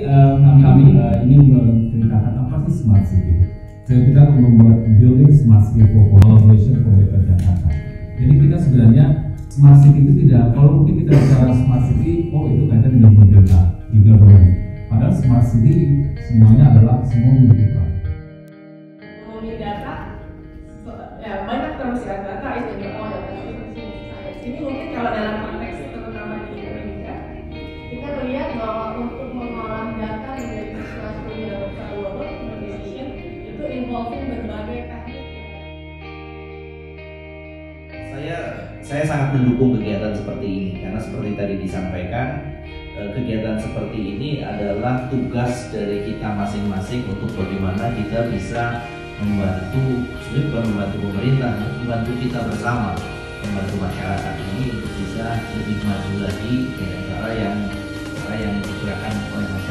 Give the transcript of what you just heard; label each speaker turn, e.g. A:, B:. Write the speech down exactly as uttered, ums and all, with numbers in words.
A: uh, kami uh, ingin menceritakan apa sih Smart City. Jadi kita membuat building Smart City for collaboration for Better Jakarta. Jadi kita sebenarnya Smart City itu tidak, kalau mungkin kita bicara Smart City, oh itu kaitan dengan pemerintah, di government. Padahal Smart City semuanya adalah semua membutuhkan.
B: Ngomongin data, ya banyak terus ya, data itu oh data ini mungkin kalau dalam konteks terutama di Indonesia, kita melihat bahwa untuk mengolah data menjadi sesuatu yang valuable, decision itu involving berbagai teknik.
C: Saya saya sangat mendukung kegiatan seperti ini karena seperti tadi disampaikan, kegiatan seperti ini adalah tugas dari kita masing-masing untuk bagaimana kita bisa membantu, sebenarnya bukan membantu pemerintah, membantu kita bersama, membantu masyarakat ini untuk bisa lebih maju lagi dengan cara yang cara yang digerakkan oleh masyarakat.